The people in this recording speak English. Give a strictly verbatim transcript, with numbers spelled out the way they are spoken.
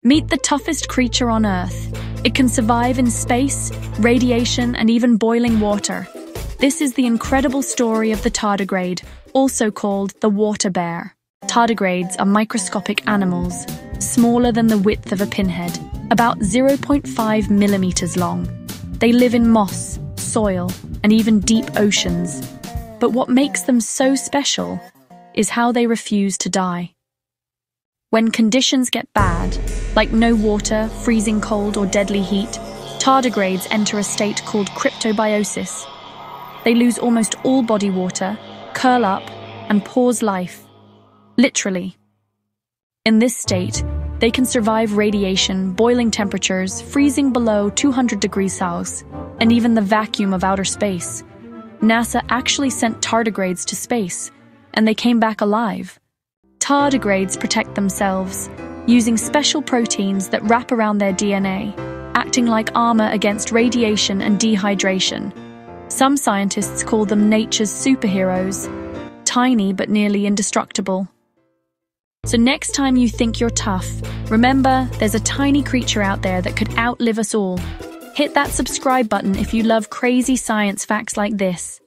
Meet the toughest creature on Earth. It can survive in space, radiation, and even boiling water. This is the incredible story of the tardigrade, also called the water bear. Tardigrades are microscopic animals, smaller than the width of a pinhead, about zero point five millimeters long. They live in moss, soil, and even deep oceans. But what makes them so special is how they refuse to die. When conditions get bad, like no water, freezing cold, or deadly heat, tardigrades enter a state called cryptobiosis. They lose almost all body water, curl up, and pause life. Literally. In this state, they can survive radiation, boiling temperatures, freezing below two hundred degrees Celsius, and even the vacuum of outer space. NASA actually sent tardigrades to space, and they came back alive. Tardigrades protect themselves, using special proteins that wrap around their D N A, acting like armor against radiation and dehydration. Some scientists call them nature's superheroes, tiny but nearly indestructible. So next time you think you're tough, remember there's a tiny creature out there that could outlive us all. Hit that subscribe button if you love crazy science facts like this.